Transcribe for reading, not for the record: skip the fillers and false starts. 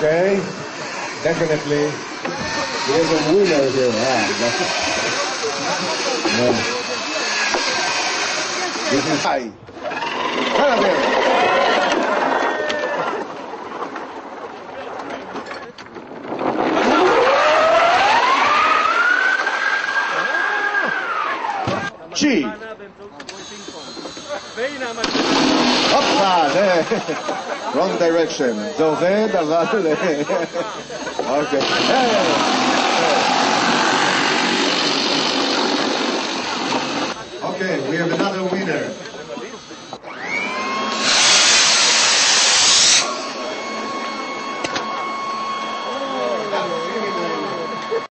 Okay, definitely. There's a winner here. This is high. G. הופלה, זה... wrong direction. זה עובד, אבל... אוקיי.